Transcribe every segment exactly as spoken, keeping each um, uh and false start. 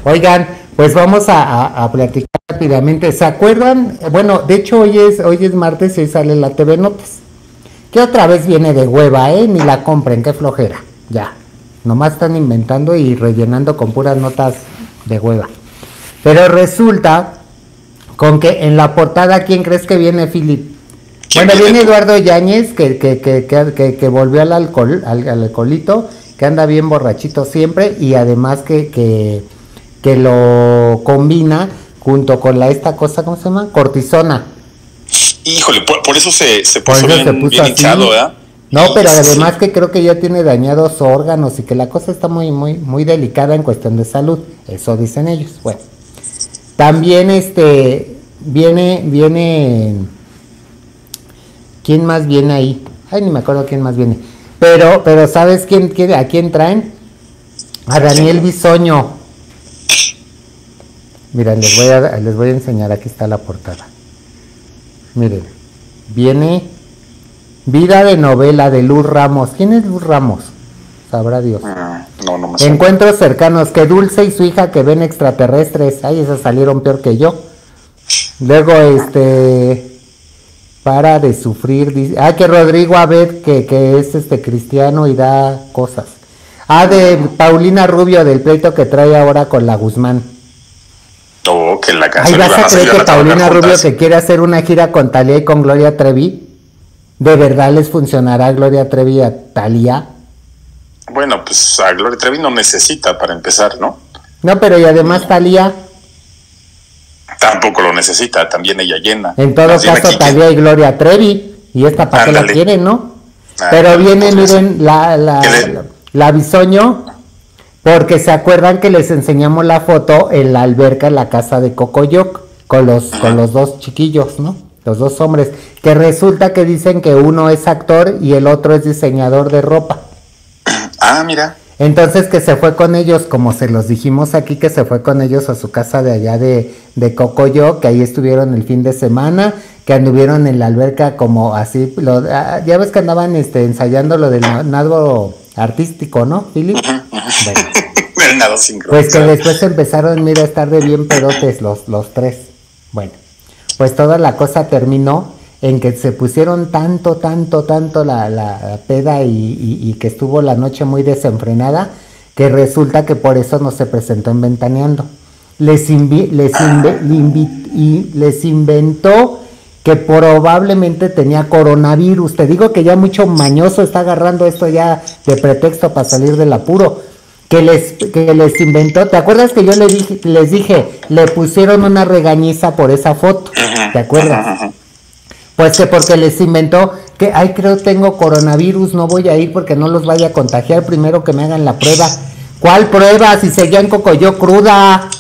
Oigan, pues vamos a, a, a platicar rápidamente. ¿Se acuerdan? Bueno, de hecho hoy es, hoy es martes y hoy sale la T V Notas. Que otra vez viene de hueva, ¿eh? Ni la compren, qué flojera. Ya. Nomás están inventando y rellenando con puras notas de hueva. Pero resulta con que en la portada, ¿quién crees que viene, Philip? Bueno, viene Eduardo Yáñez, que, que, que, que, que, que volvió al alcohol, al, al alcoholito, que anda bien borrachito siempre, y además que, que, que lo combina junto con la esta cosa, ¿cómo se llama? Cortisona. Híjole, por, por eso se, se puso, por eso bien, se puso bien así. hinchado, ¿verdad? No, pero Sí. además que creo que ya tiene dañados órganos y que la cosa está muy, muy, muy delicada en cuestión de salud. Eso dicen ellos. Bueno, también este viene, viene, ¿quién más viene ahí? Ay, ni me acuerdo quién más viene. Pero, pero ¿sabes quién, quién a quién traen? A Daniel Bisoño. Mira, les voy a, les voy a enseñar, aquí está la portada. Miren, viene Vida de novela de Luz Ramos. ¿Quién es Luz Ramos? Sabrá Dios. Mm, no, no me suena. Encuentros cercanos, que Dulce y su hija que ven extraterrestres. Ay, esas salieron peor que yo. Luego, este, para de sufrir, dice, ah, que Rodrigo Abed, que, que es este cristiano y da cosas. Ah, de Paulina Rubio, del pleito que trae ahora con la Guzmán. Oh, que la Ay, canción ¿vas iban a a creer salir que a trabajar Paulina Rubio juntas. que quiere hacer una gira con Thalía y con Gloria Trevi? ¿De verdad les funcionará Gloria Trevi a Thalía? Bueno, pues a Gloria Trevi no necesita para empezar, ¿no? No, pero y además Thalía, Tampoco lo necesita, también ella llena. en todo Más bien caso aquí Thalía y Gloria Trevi, y esta para qué la Ándale. quieren, ¿no? Ah, Pero viene, pues, miren, la, la, ¿qué le- la, la Bisoño, porque se acuerdan que les enseñamos la foto en la alberca en la casa de Cocoyoc, con los, con los dos chiquillos, ¿no? Los dos hombres, que resulta que dicen que uno es actor y el otro es diseñador de ropa. Ah, mira. Entonces que se fue con ellos, como se los dijimos aquí, que se fue con ellos a su casa de allá de, de Cocoyoc, que ahí estuvieron el fin de semana, que anduvieron en la alberca como así, lo, ah, ya ves que andaban este, ensayando lo del na- nado artístico, ¿no, Philip? Bueno, El nado pues que sincronizado. después empezaron, mira, a estar de bien pedotes los, los tres. Bueno, pues toda la cosa terminó en que se pusieron tanto, tanto, tanto la, la, la peda y, y, y que estuvo la noche muy desenfrenada, que resulta que por eso no se presentó en Ventaneando. Les, invi les, inve invi y les inventó que probablemente tenía coronavirus. Te digo que ya mucho mañoso está agarrando esto ya de pretexto para salir del apuro. Que les, que les inventó, ¿te acuerdas que yo les dije, les dije, le pusieron una regañiza por esa foto? ¿Te acuerdas? Ajá, ajá. Pues que porque les inventó que, ay, creo tengo coronavirus, no voy a ir porque no los vaya a contagiar, primero que me hagan la prueba. ¿Cuál prueba? Si seguía en Cocoyoc cruda.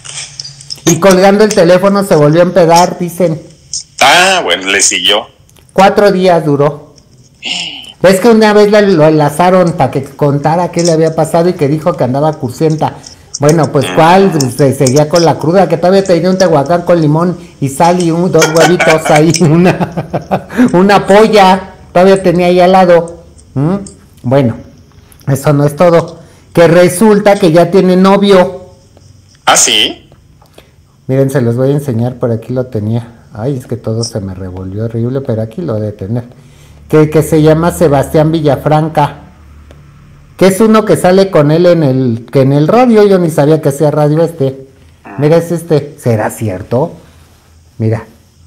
Y colgando el teléfono se volvió a empedar, dicen. Ah, bueno, le siguió. Cuatro días duró. ¿Ves que una vez lo enlazaron para que contara qué le había pasado y que dijo que andaba cursienta? Bueno, pues cuál, se seguía con la cruda, que todavía tenía un tehuacán con limón y sal y un, dos huevitos ahí, una, una polla, todavía tenía ahí al lado. ¿Mm? Bueno, eso no es todo, que resulta que ya tiene novio. Ah, sí. Miren, se los voy a enseñar, por aquí lo tenía. Ay, es que todo se me revolvió horrible, pero aquí lo de tener. Que, que se llama Sebastián Villafranca, que es uno que sale con él en el, que en el radio, yo ni sabía que hacía radio este. Mira, es este, ¿será cierto? Mira.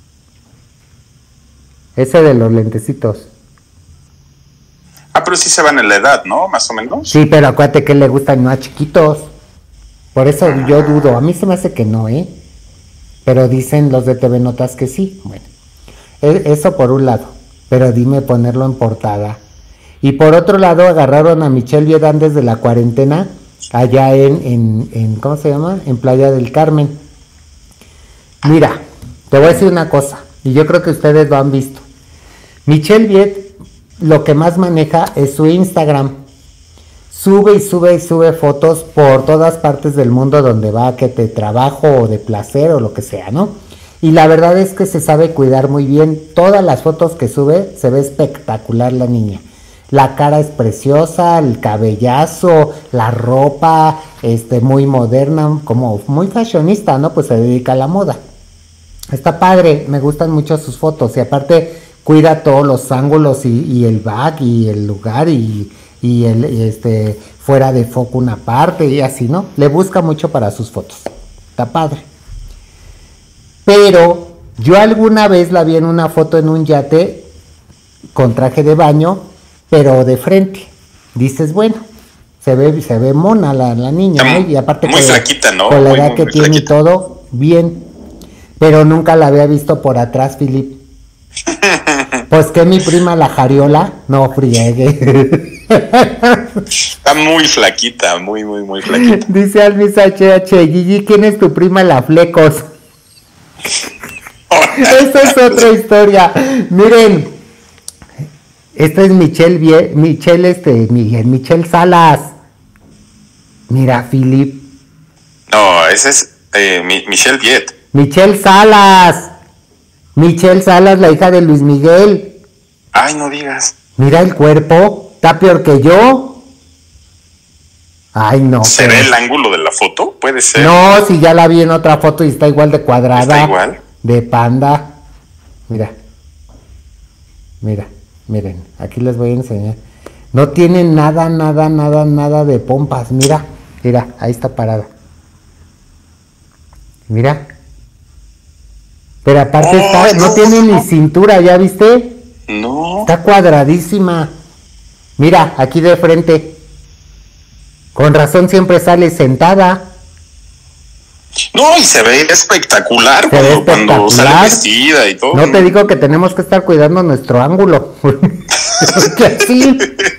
Ese de los lentecitos. Ah, pero sí se van en la edad, ¿no? Más o menos. Sí, pero acuérdate que le gustan más chiquitos. Por eso yo dudo, a mí se me hace que no, ¿eh? Pero dicen los de T V Notas que sí. Bueno, eso por un lado, pero dime ponerlo en portada. Y por otro lado agarraron a Michelle Viedán desde la cuarentena, allá en, en, en, ¿cómo se llama? En Playa del Carmen. Mira, te voy a decir una cosa, y yo creo que ustedes lo han visto. Michelle Viet lo que más maneja es su Instagram. Sube y sube y sube fotos por todas partes del mundo donde va, que de trabajo o de placer o lo que sea, ¿no? Y la verdad es que se sabe cuidar muy bien. Todas las fotos que sube se ve espectacular la niña. La cara es preciosa, el cabellazo, la ropa, este, muy moderna, como muy fashionista, ¿no? Pues se dedica a la moda. Está padre, me gustan mucho sus fotos y aparte cuida todos los ángulos y, y el back y el lugar y, y el y este fuera de foco una parte y así, ¿no? Le busca mucho para sus fotos. Está padre. Pero yo alguna vez la vi en una foto en un yate con traje de baño, pero de frente. Dices, bueno, se ve se ve mona la, la niña, ¿no? Y aparte muy con, flaquita, ¿no? Con la muy, edad muy, que muy tiene flaquita. y todo, bien. Pero nunca la había visto por atrás, Philip. Pues que mi prima la jariola, no friegue. Está muy flaquita, muy, muy, muy flaquita. Dice Alvis H H, Gigi, ¿quién es tu prima la Flecos? Esa es otra historia. Miren, esta es Michelle, Vie Michelle, este, Michelle Salas. Mira, Philip. No, ese es eh, mi, Michelle Viet. Michelle Salas. Michelle Salas, la hija de Luis Miguel. Ay, no digas. Mira el cuerpo, está peor que yo. Ay, no. ¿Será pero... el ángulo de la foto? Puede ser. No, si ya la vi en otra foto y está igual de cuadrada. ¿Está igual? De panda. Mira. Mira, miren, aquí les voy a enseñar. No tiene nada, nada, nada, nada de pompas. Mira, mira, ahí está parada. Mira. Pero aparte oh, está, no, no tiene no. ni cintura, ¿ya viste? No. Está cuadradísima. Mira, aquí de frente. Con razón siempre sale sentada. No, y se ve espectacular, se cuando, ve espectacular. Cuando sale vestida y todo. No te digo que tenemos que estar cuidando nuestro ángulo. Porque así.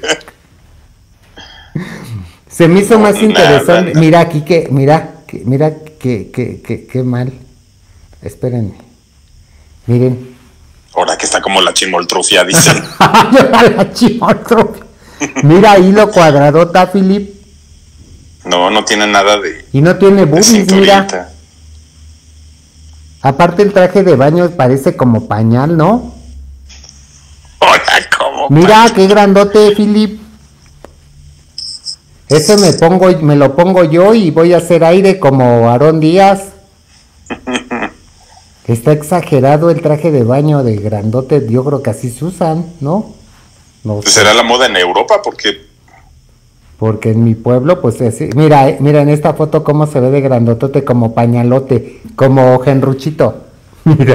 Se me hizo no, más interesante. Nada, mira aquí que, mira, que, mira que, que, que, que mal. Espérenme. Miren. Ahora que está como la chimoltrufia, dicen. La chimoltrufia. Mira ahí lo cuadradota, Philip. No, no tiene nada de. Y no tiene boobies, mira. Aparte el traje de baño parece como pañal, ¿no? Hola, como mira pañal. Qué grandote, Philip. Ese me pongo, me lo pongo yo y voy a hacer aire como Aarón Díaz. Está exagerado el traje de baño de grandote, yo creo que así se usan, ¿no? No pues será la moda en Europa, porque... Porque en mi pueblo, pues así, mira, mira en esta foto cómo se ve de grandotote, como pañalote, como genruchito. Mira.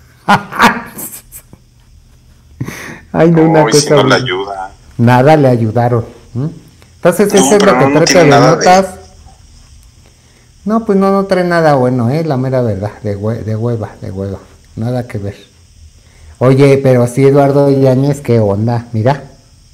Ay, no, una cosa. Si no le ayuda. Nada le ayudaron. ¿Mm? Entonces, no, eso es lo que no trata de notas. De... No, pues no, no trae nada bueno, ¿eh? La mera verdad, de, hue de hueva, de hueva. Nada que ver. Oye, pero sí, Eduardo Yáñez, ¿qué onda? Mira.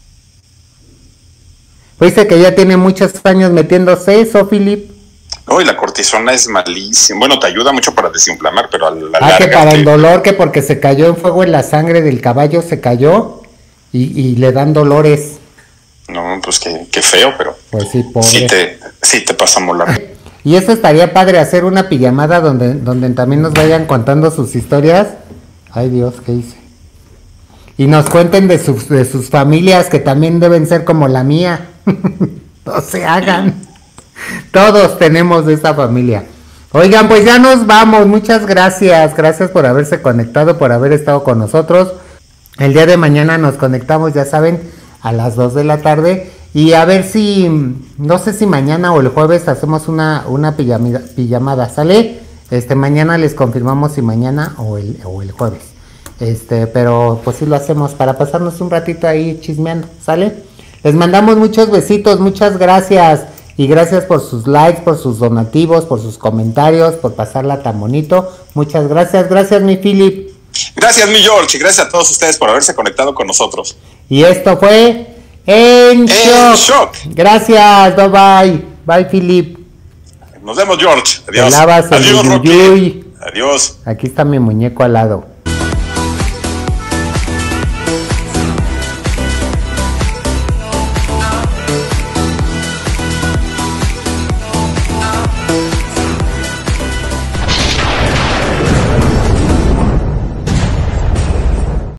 Dice que ya tiene muchos años metiéndose eso, Philip. No, y la cortisona es malísima. Bueno, te ayuda mucho para desinflamar, pero a la ah, larga... que para te... el dolor, que porque se cayó en fuego en la sangre del caballo, se cayó y, y le dan dolores. No, pues qué, qué feo, pero... Pues sí, pobre. Sí te, sí te pasa a molar. Y eso estaría padre, hacer una pijamada donde, donde también nos vayan contando sus historias. Ay, Dios, ¿qué hice? Y nos cuenten de sus, de sus familias, que también deben ser como la mía. No se hagan. Todos tenemos de esa familia. Oigan, pues ya nos vamos. Muchas gracias. Gracias por haberse conectado, por haber estado con nosotros. El día de mañana nos conectamos, ya saben, a las dos de la tarde. Y a ver si, no sé si mañana o el jueves hacemos una, una pijamada, pijamada, ¿sale? Este, mañana les confirmamos si mañana o el, o el jueves. Este, pero pues sí lo hacemos para pasarnos un ratito ahí chismeando, ¿sale? Les mandamos muchos besitos, muchas gracias. Y gracias por sus likes, por sus donativos, por sus comentarios, por pasarla tan bonito. Muchas gracias, gracias mi Philip. Gracias mi George, y gracias a todos ustedes por haberse conectado con nosotros. Y esto fue... En, en shock. shock. Gracias, bye bye. Bye, Philip. Nos vemos, George. Adiós. Te lavas el Adiós, yuyuy. Adiós. Aquí está mi muñeco al lado.